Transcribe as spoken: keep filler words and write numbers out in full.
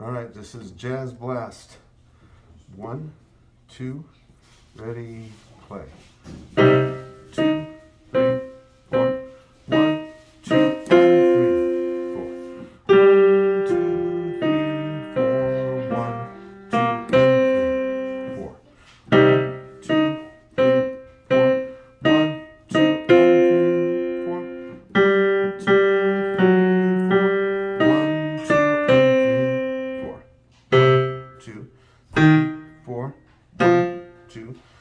All right, this is Jazz Blast. One, two, ready, play. Two, three, four. One, two, three, four. One, two, three, four. One, two, three, four. One, two, three, four. One, two, three, four. One, two, three, four. One, two, three, four. Two, three, four, one, two.